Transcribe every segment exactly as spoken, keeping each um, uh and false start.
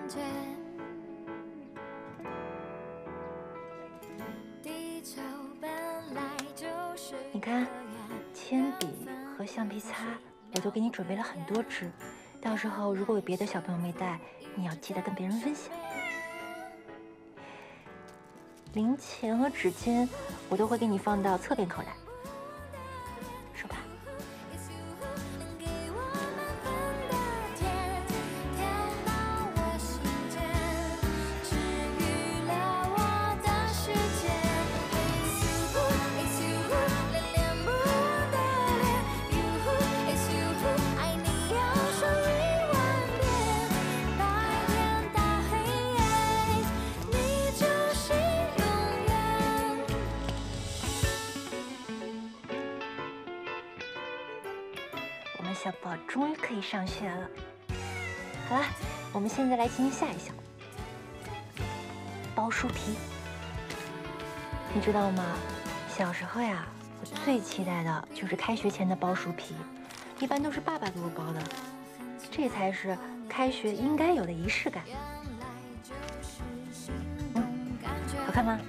你看，铅笔和橡皮擦我都给你准备了很多支，到时候如果有别的小朋友没带，你要记得跟别人分享。零钱和纸巾我都会给你放到侧边口袋。说吧。 小宝终于可以上学了。好了，我们现在来进行下一项，包书皮。你知道吗？小时候呀，我最期待的就是开学前的包书皮，一般都是爸爸给我包的，这才是开学应该有的仪式感。嗯，好看吗？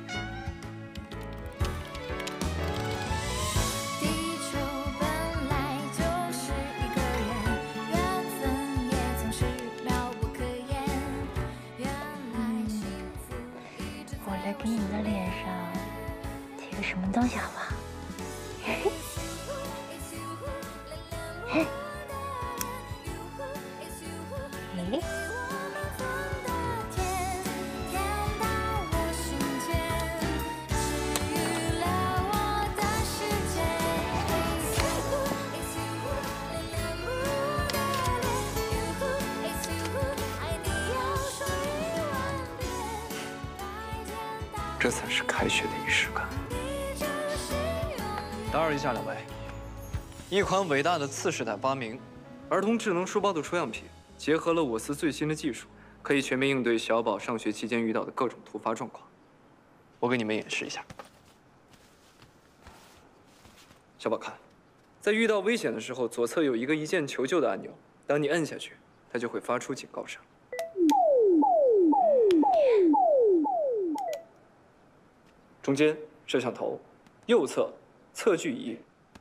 给你的脸上贴个什么东西好不好？嘿嘿，嘿，嘿。 这才是开学的仪式感。打扰一下两位，一款伟大的次世代发明——儿童智能书包的出样品，结合了我司最新的技术，可以全面应对小宝上学期间遇到的各种突发状况。我给你们演示一下。小宝看，在遇到危险的时候，左侧有一个一键求救的按钮，当你摁下去，它就会发出警告声。 中间摄像头，右侧测距仪。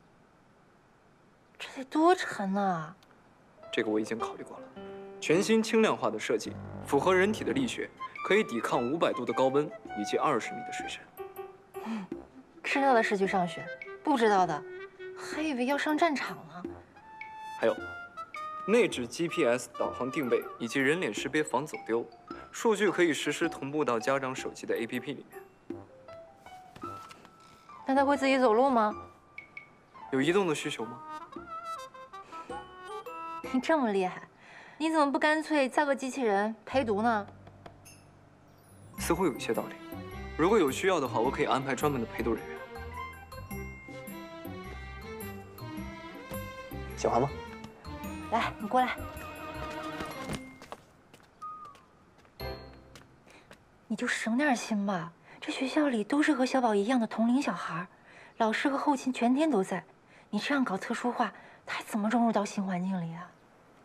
这得多沉啊！ 这个我已经考虑过了，全新轻量化的设计，符合人体的力学，可以抵抗五百度的高温以及二十米的水深。 嗯，知道的是去上学，不知道的还以为要上战场呢。 还有，内置 G P S 导航定位以及人脸识别防走丢，数据可以实时同步到家长手机的 A P P 里面。 那他会自己走路吗？ 有移动的需求吗？ 你这么厉害，你怎么不干脆造个机器人陪读呢？ 似乎有一些道理。如果有需要的话，我可以安排专门的陪读人员。喜欢吗？ 来，你过来。你就省点心吧。 这学校里都是和小宝一样的同龄小孩，老师和后勤全天都在。你这样搞特殊化，他怎么融入到新环境里啊？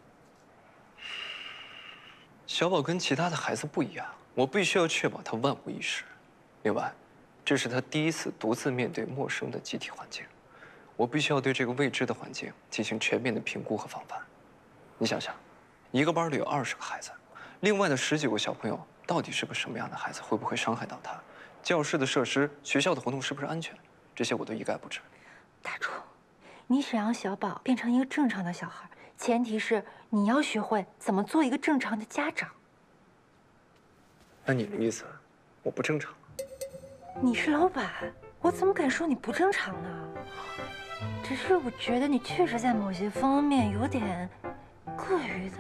小宝跟其他的孩子不一样，我必须要确保他万无一失。另外，这是他第一次独自面对陌生的集体环境，我必须要对这个未知的环境进行全面的评估和防范。你想想，一个班里有二十个孩子，另外的十几个小朋友到底是个什么样的孩子？会不会伤害到他？ 教室的设施、学校的活动是不是安全？这些我都一概不知。 大柱，你想让小宝变成一个正常的小孩，前提是你要学会怎么做一个正常的家长。 那你的意思，我不正常？ 你是老板，我怎么敢说你不正常呢？只是我觉得你确实在某些方面有点过于的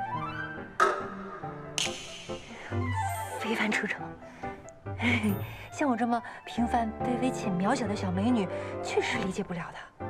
非凡出众。 像我这么平凡、卑微且渺小的小美女，确实理解不了的。